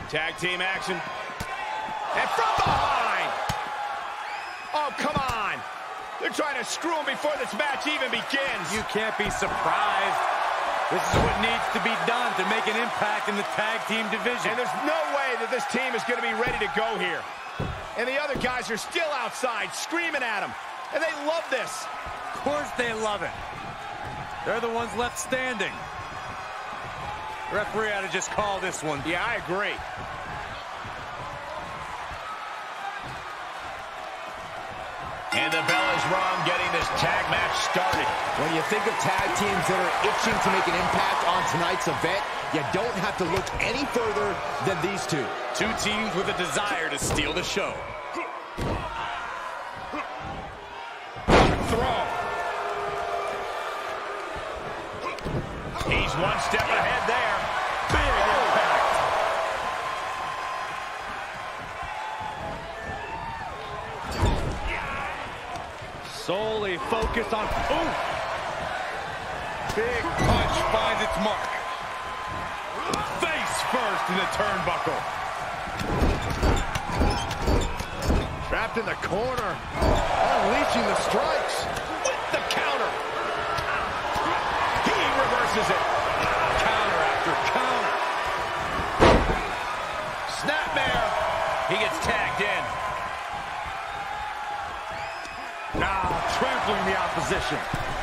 Tag team action. And from behind. Oh, come on. They're trying to screw him before this match even begins. You can't be surprised. This is what needs to be done to make an impact in the tag team division. And there's no way that this team is going to be ready to go here. And the other guys are still outside screaming at him. And they love this. Of course they love it. They're the ones left standing. The referee ought to just call this one. Yeah, I agree. And the bell is rung, getting this tag match started. When you think of tag teams that are itching to make an impact on tonight's event, you don't have to look any further than these two. Two teams with a desire to steal the show. Throw. He's one step ahead there. Big impact. Solely focused on... Ooh! Big punch finds its mark. Face first in the turnbuckle. Trapped in the corner. Unleashing the strikes. With the counter. He reverses it. Counter after counter. Snapmare. He gets tagged in. Now trampling the opposition.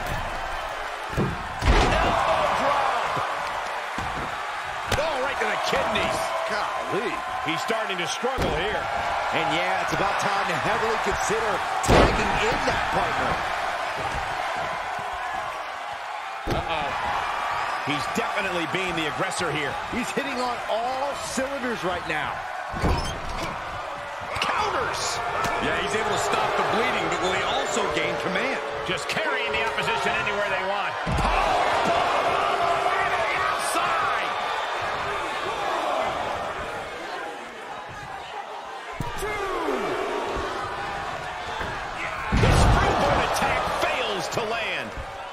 Elbow drop. Oh, right to the kidneys. Golly. He's starting to struggle here. And yeah, it's about time to heavily consider tagging in that partner. Uh-oh. He's definitely being the aggressor here. He's hitting on all cylinders right now. Counters. Yeah, he's able to stop the bleeding, but will he also gain command? Just carrying the opposition anywhere they want. Powerbomb all the way to the outside. The springboard attack fails to land.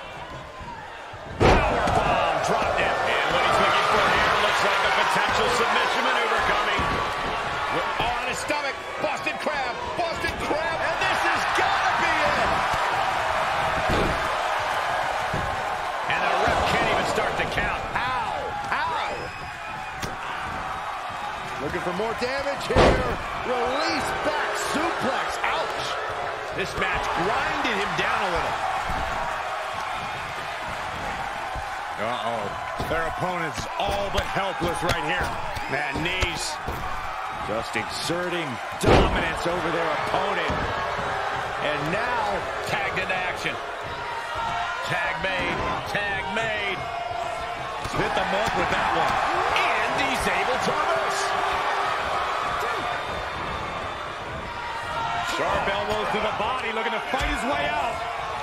Powerbomb dropped him. And what he's looking for here looks like a potential submission maneuver coming. On his stomach. Boston Crab. Boston Crab. And this has got to be it. And the ref can't even start to count. Ow. Ow. Looking for more damage here. Release back suplex. Ouch. This match grinded him down a little. Uh-oh. Their opponent's all but helpless right here. Man, knees. Just exerting dominance over their opponent. And now, tagged into action. Tag made. Tag made. Hit the mark with that one. And he's able to reverse. Sharp elbows to the body, looking to fight his way out.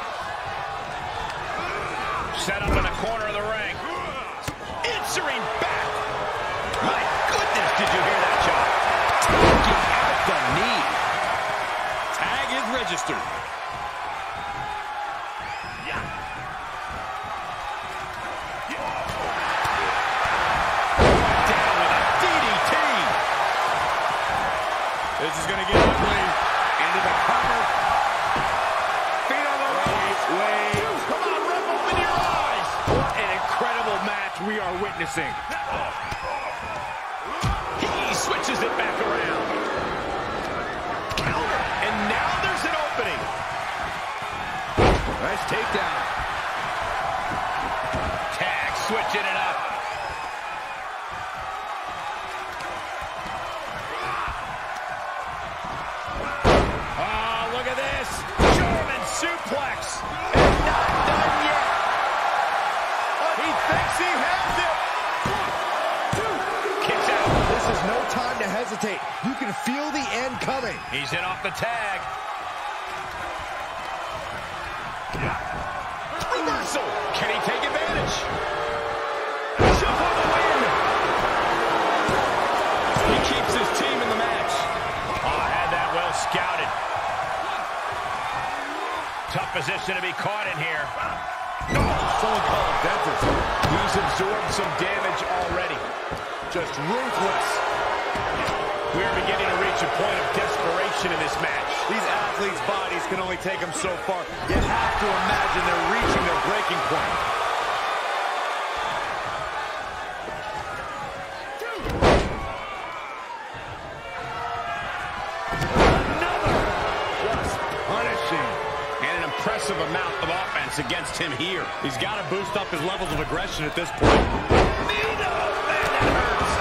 Set up in the corner of the ring. Answering back. My goodness, did you hear that shot? Taking out the knee. Tag is registered. Down with a DDT. This is going to get ugly. Into the cover. Feet on the ropes. Wait. Come on, Ref, open your eyes. What an incredible match we are witnessing. He switches it back around. Counter. And now there's an opening. Nice takedown. Tag switching it up. Oh, look at this. German suplex. And not done yet. He thinks he has it. Kicks out. This is no time to hesitate. You can feel the end coming. He's in off the tag. Reversal. Can he take advantage? Shove for the win. He keeps his team in the match. Oh, had that well scouted. Tough position to be caught in here. Someone call a dentist. He's absorbed some damage already. Just ruthless. We are beginning to reach a point of desperation in this match. These athletes' bodies can only take them so far. You have to imagine they're reaching their breaking point. Another! Just punishing. And an impressive amount of offense against him here. He's got to boost up his levels of aggression at this point. Nelo! Man, that hurts.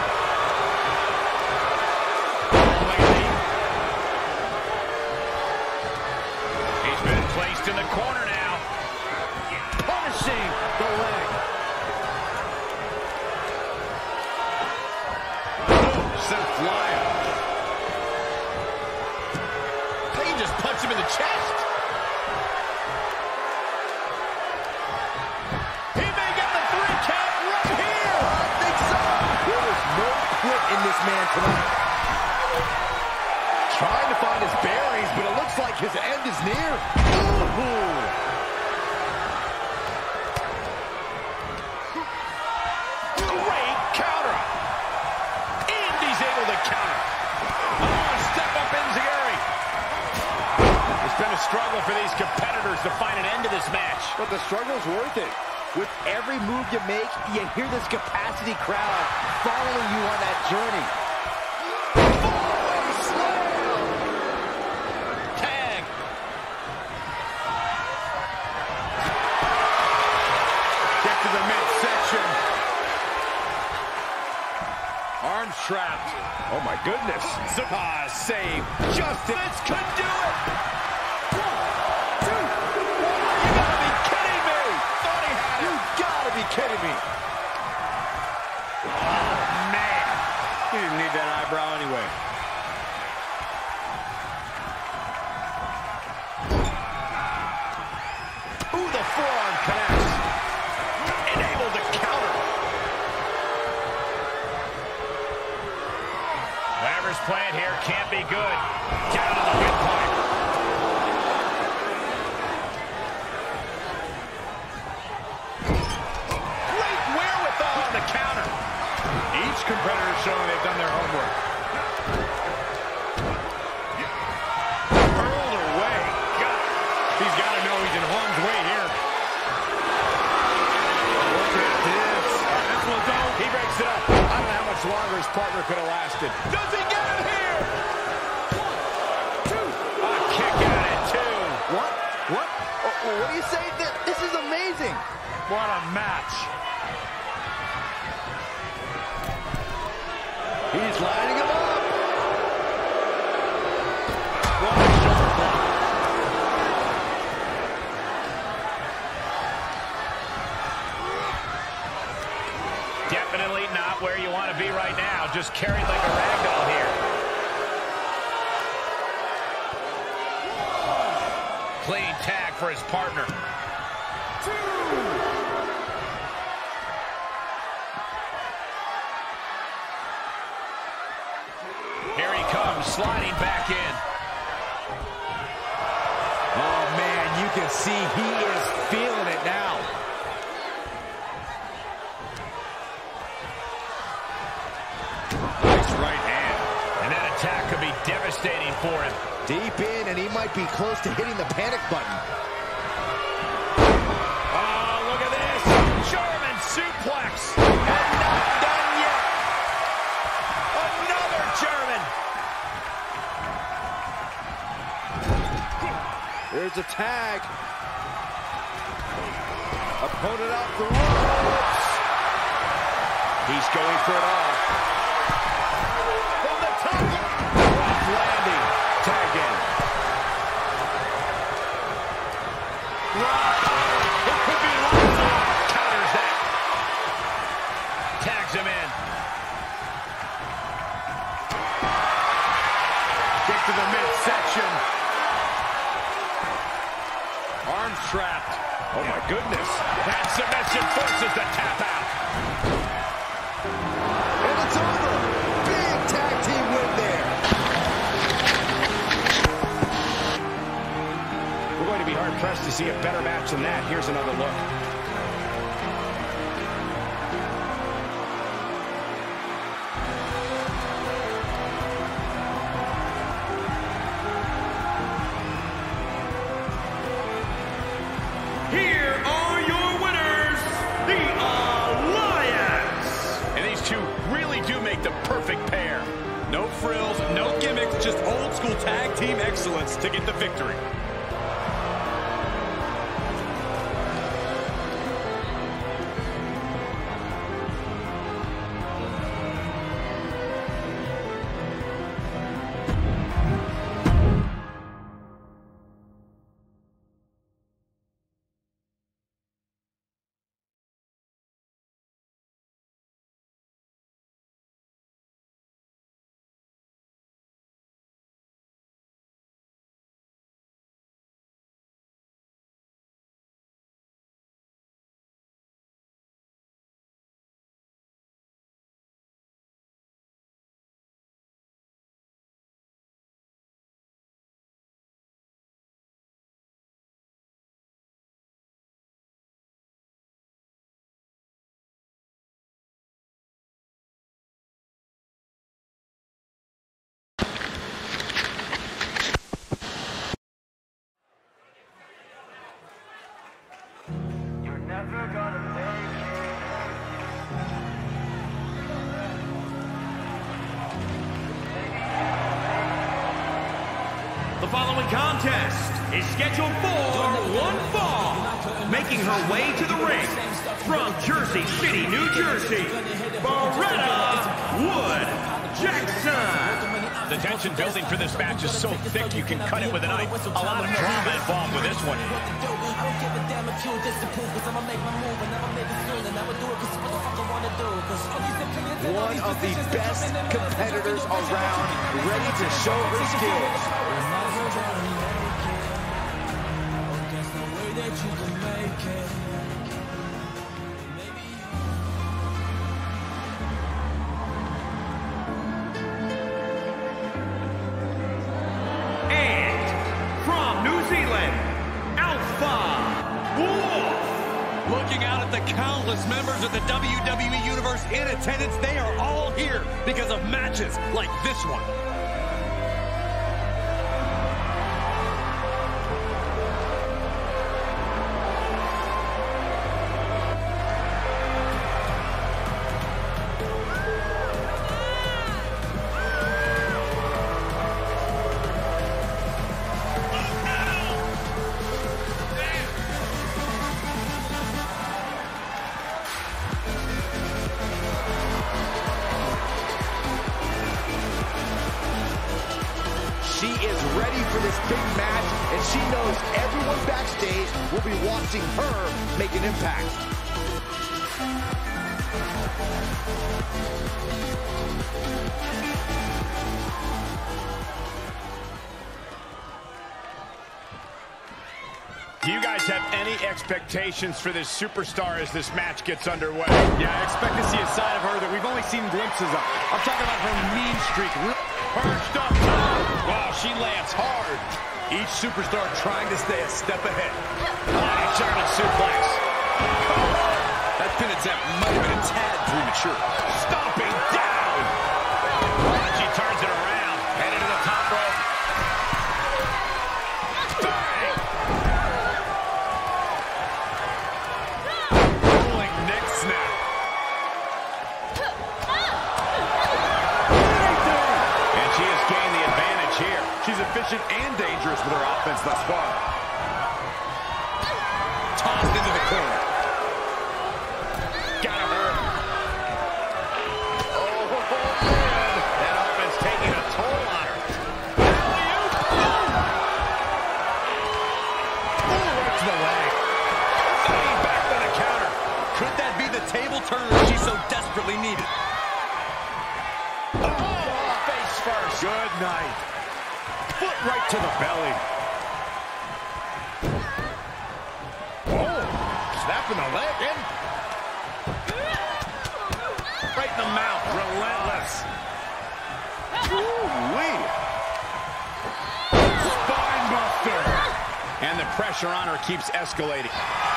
He's been placed in the corner now. Punishing the leg. Sent flying. He just punched him in the chest. He may get the 3 count right here. I think so. There was no quit in this man tonight. Trying to find his bearings, but it looks like his end is near. Ooh. Great counter. And he's able to counter. Oh, step up Enziguri. It's been a struggle for these competitors to find an end to this match. But the struggle's worth it. With every move you make, you hear this capacity crowd following you on that journey. Tag. Get to the midsection. Arm trapped. Oh, my goodness. Save. Justice could do it. 1, 2. You gotta be kidding me. Thought he had it. You gotta be kidding me. Oh, man. He didn't need that eyebrow anyway. Ooh, the forearm connects. And able to counter. Whatever's playing here can't be good. Down to the windpipe. Great wherewithal on the counter. Each competitor showing they've done their homework. Hurled away. God. He's got to know he's in harm's way here. Look at this. This will go. He breaks it up. I don't know how much longer his partner could have lasted. Does he get him here? 1, 2. A kick out at 2. What? What do you say? This is amazing. What a match. He's lining him up. What a shoulder block. Definitely not where you want to be right now. Just carried like a ragdoll here. Clean tag for his partner. 2. Here he comes, sliding back in. Oh, man, you can see he is feeling it now. Nice right hand. And that attack could be devastating for him. Deep in, and he might be close to hitting the panic button. Oh, look at this. German suplex. And not done yet. Another German. There's a tag. Opponent off the ropes. He's going for it all. From the top. Rough landing. Tag in. It could be lost. Counters that. Tags him in. Kick to the midsection. Arms trapped. Oh, my goodness. That submission forces the tap out. And it's over. Big tag team win there. We're going to be hard-pressed to see a better match than that. Here's another look. perfect pair. No frills, no gimmicks, just old school tag team excellence to get the victory. The following contest is scheduled for one fall. Making her way to the ring from Jersey City, New Jersey, Beretta Jackson. The tension building for this match is so thick you can cut it with a knife. A lot of drama involved with this one. One of the best competitors around, ready to show her skills. And from New Zealand, Alpha Wolf. Looking out at the countless members of the WWE Universe in attendance, they are all here because of matches like this one. She is ready for this big match, and she knows everyone backstage will be watching her make an impact. Do you guys have any expectations for this superstar as this match gets underway? Yeah, I expect to see a side of her that we've only seen glimpses of. I'm talking about her mean streak. Perched up top. Wow, she lands hard. Each superstar trying to stay a step ahead. German suplex. That pin attempt might have been a tad premature. Stomping down. And she turns it around. Headed to the top rope. Bang! Rolling neck snap. And she has gained the advantage here. She's efficient and dangerous with her offense thus far. Tossed into the corner. Gotta hurt. Oh, man. That offense taking a toll on her. Alley-oop. Ooh, right to the leg. Fade back on the counter. Could that be the table turner she so desperately needed? Oh, face first. Good night. Foot right to the belly. Oh, snapping the leg in. Right in the mouth. Relentless. Ooh-wee. Spine buster. And the pressure on her keeps escalating.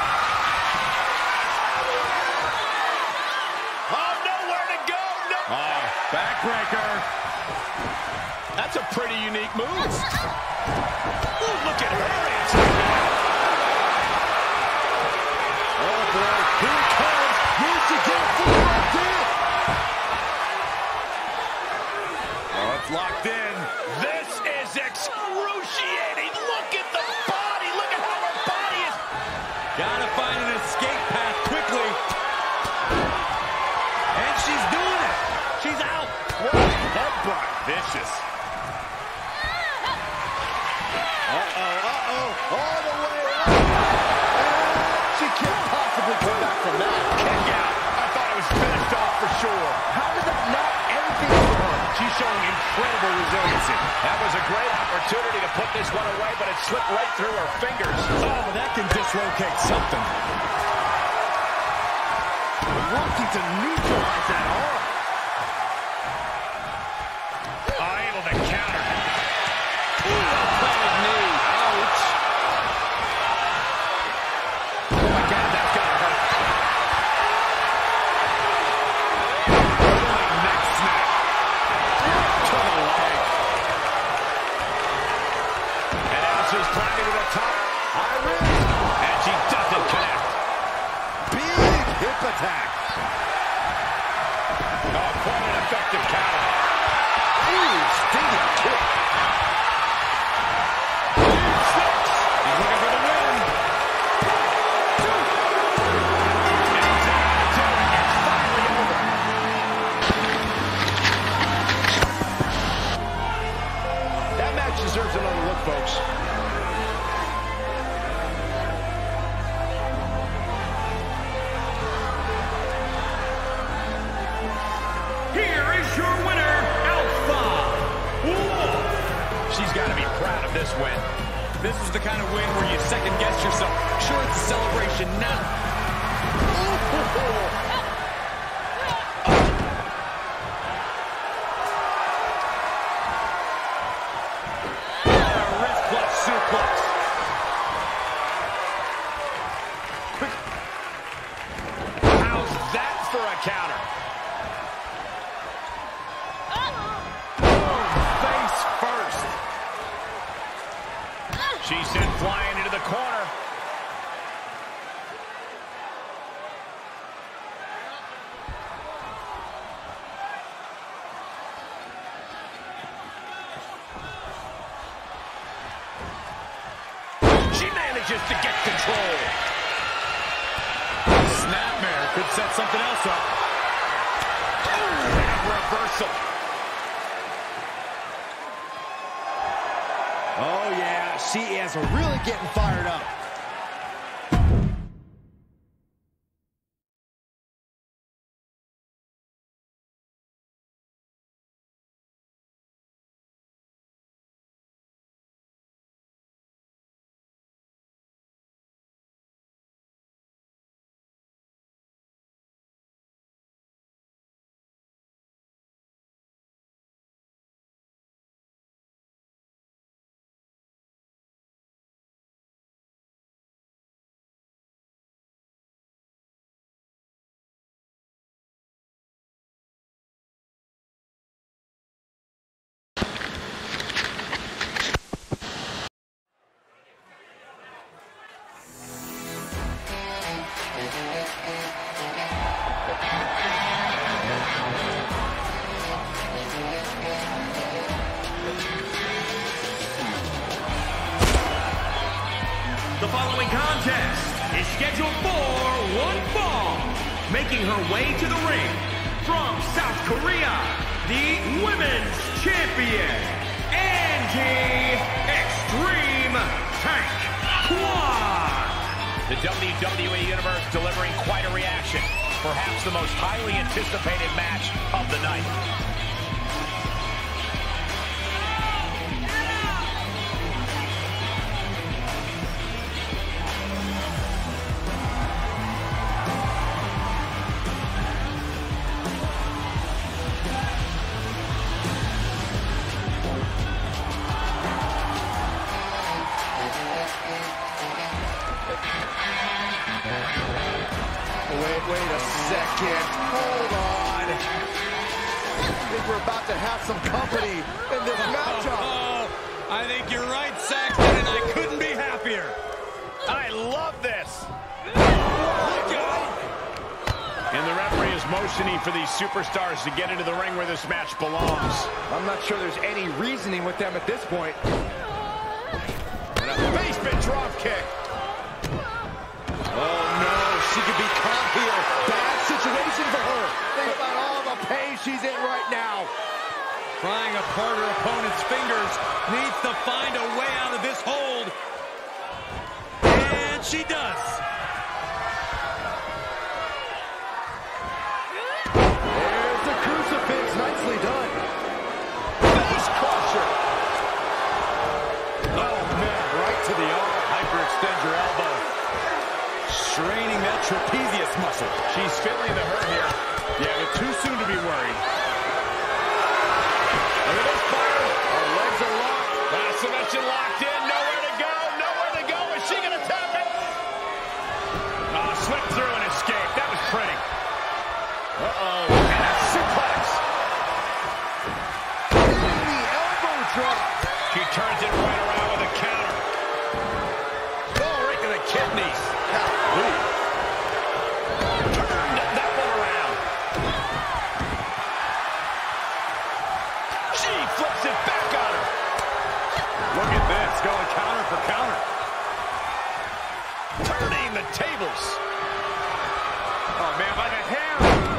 Oh, nowhere to go. No. Oh, backbreaker. That's a pretty unique move. Ooh, look at her answer. Oh, boy, here it comes. Where's she get from right there? Gotta find an escape path quickly. And she's doing it. She's out. What a headbutt. Vicious. All the way up. And she can't possibly come back from that. Kick out. I thought it was finished off for sure. How does that not everything for her? She's showing incredible resiliency. That was a great opportunity to put this one away, but it slipped right through her fingers. Oh, that can dislocate something. Working to neutralize that arm. Able to counter. Planted knee. Ouch. Oh my God, that's gotta hurt. Neck snap. To the leg. And now she's climbing to the top. High risk. And she doesn't connect. Big hip attack. Oh, quite an effective counter. Ooh, stinging kick. He's looking for the win. It's finally over. That match deserves another look, folks. Here is your winner, Alpha Wolf. She's got to be proud of this win. This is the kind of win where you second guess yourself. Sure, it's a celebration now. Wrist clutch suplex. How's that for a counter? Face first. She's sent flying into the corner. She manages to get control. Snapmare could set something else up. And reversal. Oh, yeah, she is really getting fired up. The following contest is scheduled for one fall. Making her way to the ring from South Korea, the Women's Champion, Anti-Extreme Tank Kwan. The WWE Universe delivering quite a reaction. Perhaps the most highly anticipated match of the night. Wait a second. Hold on. I think we're about to have some company in this matchup. Oh, I think you're right, Saxton, and I couldn't be happier. I love this. And the referee is motioning for these superstars to get into the ring where this match belongs. I'm not sure there's any reasoning with them at this point. And a basement drop kick. needs to find a way out of this hold. And she does. There's the crucifix. Nicely done. Face crusher. Oh, man, right to the arm. Hyperextend your elbow. Straining that trapezius muscle. She's feeling the hurt here. Yeah, but too soon to be worried. Look at this fire. Her legs are locked. Submission locked in. Nowhere to go. Nowhere to go. Is she going to tap it? Oh, slipped through and escaped. That was pretty. Uh-oh. And a suplex. Hitting the elbow drop. She turns it right around with a counter. Oh, right to the kidneys. Turned that one around. She flips it back on her. Look at this, going counter for counter. Turning the tables. Oh, man, by the hair.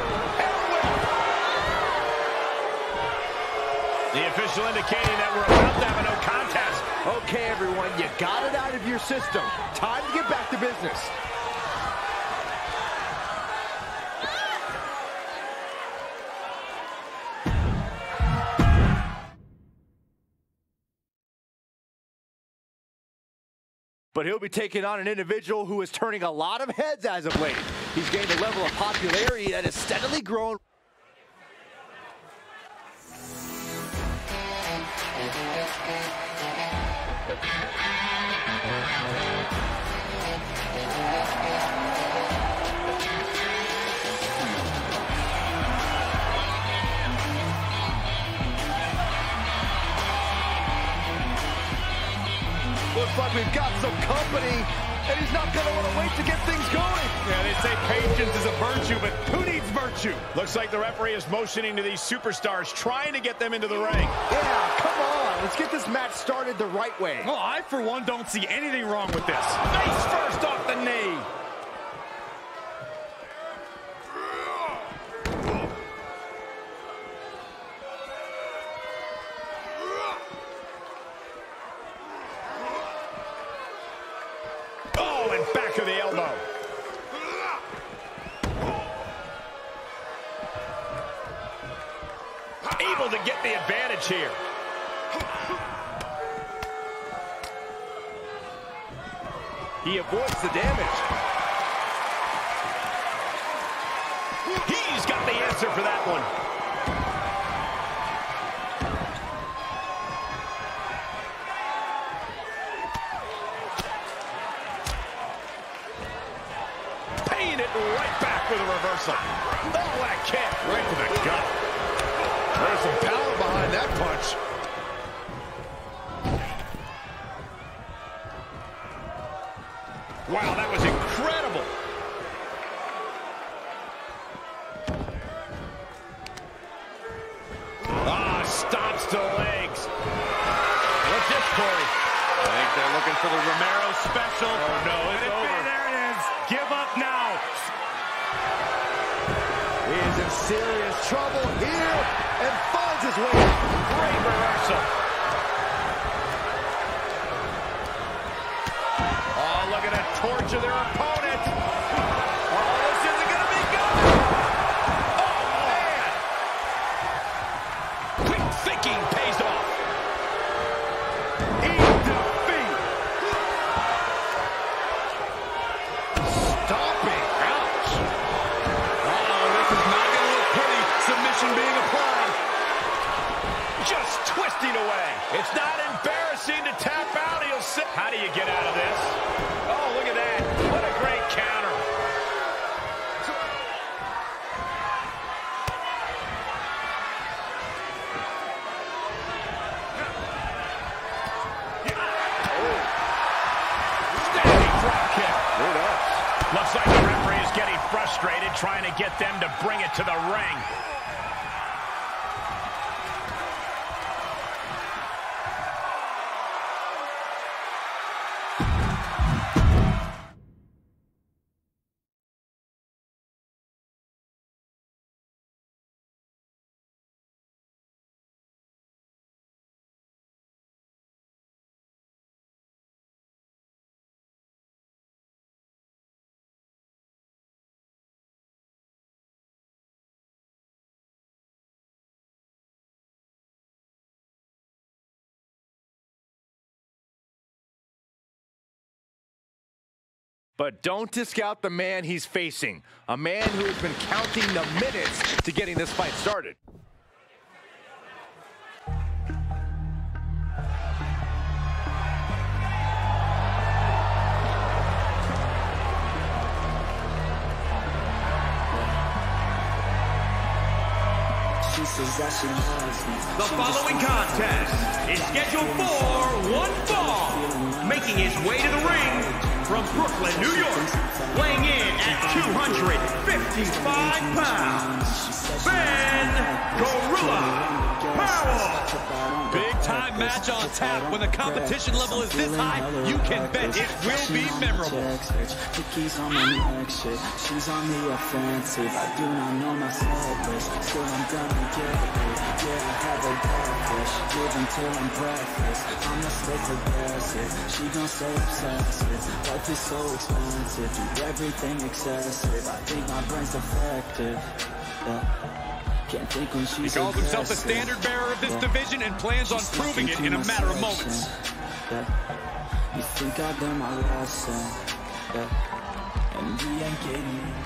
The official indicating that we're about to have a no contest. Okay, everyone, you got it out of your system. Time to get back to business. But he'll be taking on an individual who is turning a lot of heads as of late. He's gained a level of popularity that has steadily grown. Looks like we've got some company, and he's not going to want to wait to get things going. Yeah, they say patience is a virtue, but who needs virtue? Looks like the referee is motioning to these superstars, trying to get them into the ring. Yeah, come on. Let's get this match started the right way. Well, I, for one, don't see anything wrong with this. Face first off the knee. Oh, and back of the elbow. Able to get the advantage here. He avoids the damage. He's got the answer for that one. Paying it right back with a reversal. Oh, what a kick. Right to the gut. There's some power behind that punch. Wow, that was incredible. Stomps to the legs. What's this, Corey? I think they're looking for the Romero special. Oh, no, it's over. There it is. Give up now. He is in serious trouble here and finds his way out. Great reversal. Oh, look at that torture their opponent. Oh, this isn't going to be good. Oh, man. Quick thinking pays off. In defeat. Stomping. Ouch. Uh-oh, this is not going to look pretty. Submission being applied. Just twisting away. It's not embarrassing to tap out. He'll sit. How do you get out of this? Oh, look at that. What a great counter. Standing drop kick. Looks like the referee is getting frustrated, trying to get them to bring it to the ring. But don't discount the man he's facing. A man who has been counting the minutes to getting this fight started. The following contest is scheduled for one fall. Making his way to the ring from Brooklyn, New York, weighing in at 255 pounds, Ben Gorilla Powell. Big time match on tap. When the competition level is this high, you can bet it will be memorable. She's on the offensive. I do not know my selfless. Still I'm gonna get it. Yeah, I have a breakfast. Live until I'm breakfast. I'm not so progressive. She gon' stay obsessive. Life is so expensive. Do everything excessive. I think my brain's defective. Can't think when she's He calls himself the standard bearer of this division and plans on proving it in a matter of moments. You think I've done my lesson, and we ain't getting it.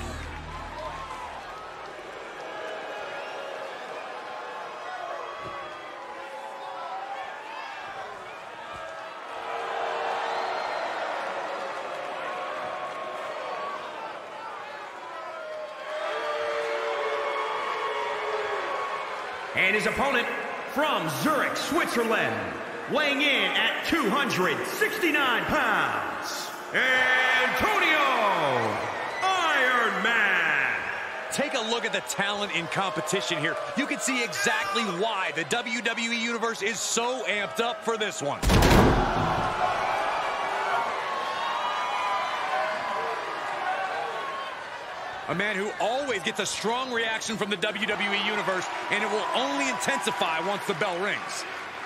And his opponent from Zurich, Switzerland, weighing in at 269 pounds, Antonio Iron Man. Take a look at the talent in competition here. You can see exactly why the WWE Universe is so amped up for this one. A man who always gets a strong reaction from the WWE Universe, and it will only intensify once the bell rings.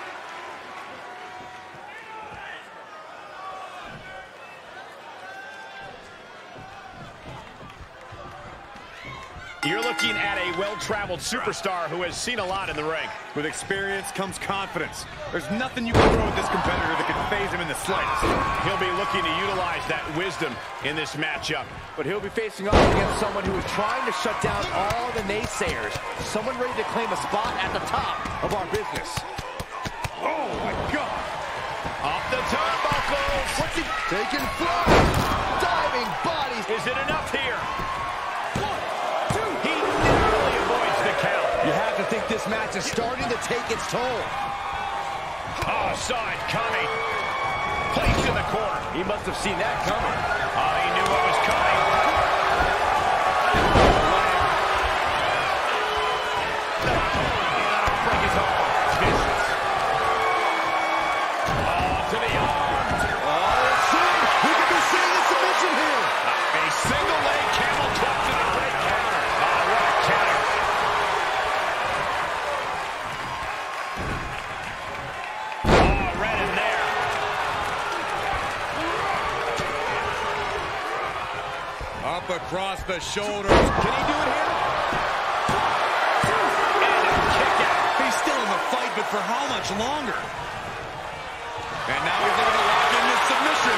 You're looking at a well-traveled superstar who has seen a lot in the ring. With experience comes confidence. There's nothing you can throw at this competitor that can phase him in the slightest. He'll be looking to utilize that wisdom in this matchup. But he'll be facing off against someone who is trying to shut down all the naysayers. Someone ready to claim a spot at the top of our business. Oh, my God. Off the turnbuckles. What's he taking flight? Diving bodies. Is it enough here? He narrowly avoids the count. You have to think this match is starting to take its toll. Oh, saw it coming. Placed in the corner. He must have seen that coming. Oh, he knew what was coming. That'll break his arm. Vicious. Oh, to the arm. Oh, let's see. We could be seeing a submission here. A single leg camel clutch to the red counter. Oh, what a counter. Oh, right in there. Up across the shoulders. Can he do it here? And a kick out. He's still in the fight, but for how much longer? And now he's looking to lock in this submission.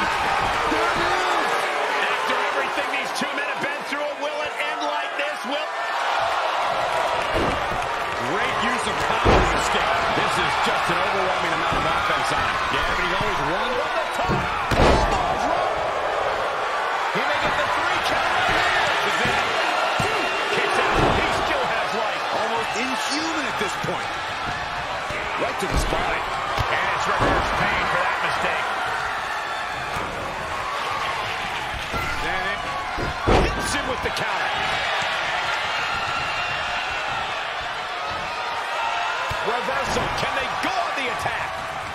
After everything these two men have been through, will it end like this? Great use of power to escape. This is just an overwhelming amount of offense on him. Yeah, but he's always one. From the top. He may get the 3 count. This is it. Kicks out. He still has life. Almost inhuman at this point. Right to the spine. And it's reverse pain for that mistake. And it hits him with the counter. Reversal. Can they go on the attack?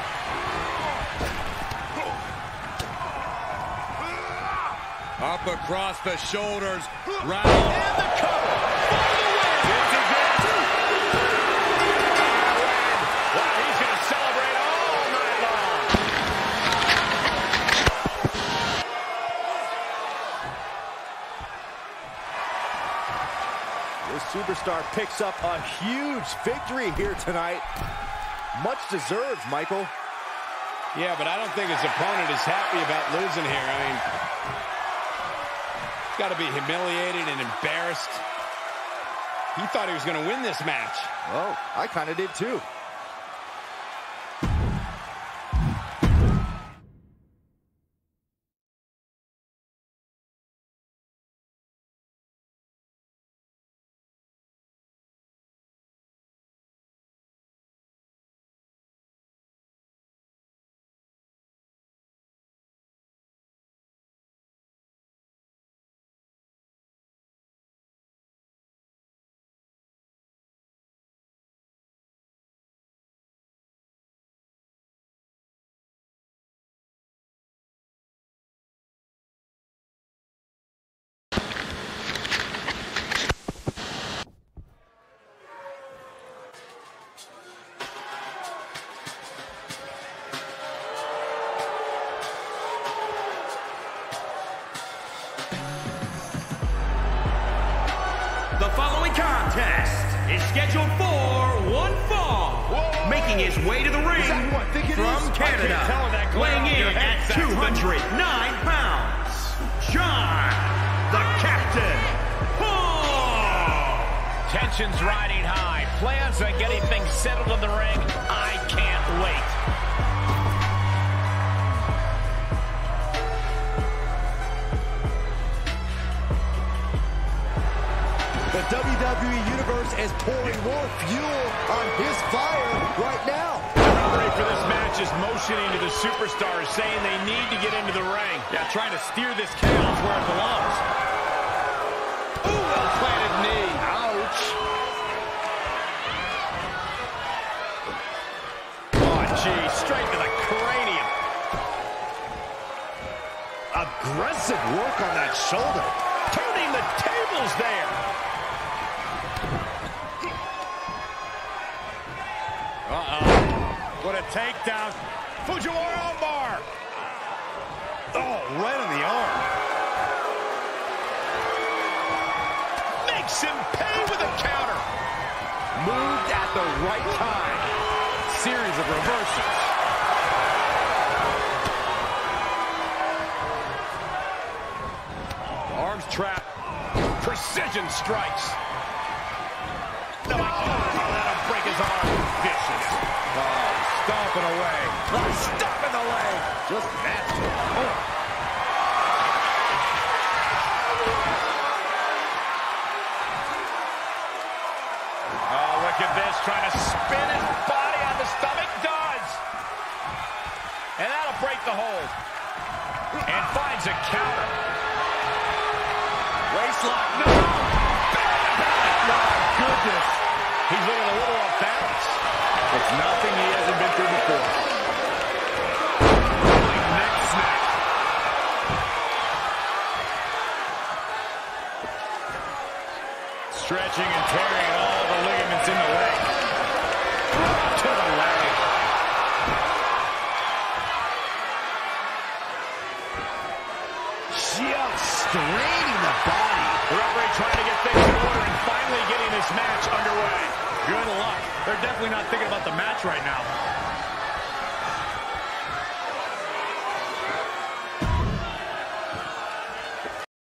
Up across the shoulders. Round. And the cover. This is it. Wow, he's going to celebrate all night long. This superstar picks up a huge victory here tonight. Much deserved, Michael. Yeah, but I don't think his opponent is happy about losing here. I mean, Got to be humiliated and embarrassed. He thought he was going to win this match. Oh, I kind of did too. The following contest is scheduled for one fall. Whoa. Making his way to the ring from Canada, weighing in at 209 pounds, John, the Captain, Paull. Tension's riding high. Plans on getting things settled in the ring. I can't wait. The WWE Universe is pouring more fuel on his fire right now. The referee for this match is motioning to the superstars, saying they need to get into the ring. Yeah, trying to steer this chaos where it belongs. Ooh, well-planted knee. Ouch. Oh, gee, straight to the cranium. Aggressive work on that shoulder. Turning the tables there. What a takedown. Fujiwara armbar. Oh, right on the arm. Makes him pay with a counter. Moved at the right time. Series of reversals. Arms trapped. Precision strikes. No, that'll break his arm. Vicious. Oh, stomping away. Stomping the leg. Just nasty. Oh. Oh, look at this. Trying to spin his body on the stomach. Does. And that'll break the hold. And finds a counter. Waistlock. No. Oh, goodness. He's looking a little off balance. It's nothing he hasn't been through before. Neck snap. Stretching and tearing all the ligaments in the leg. To the leg. Just straining the body. The referee trying to get things in order and finally getting this match underway. Good luck. They're definitely not thinking about the match right now.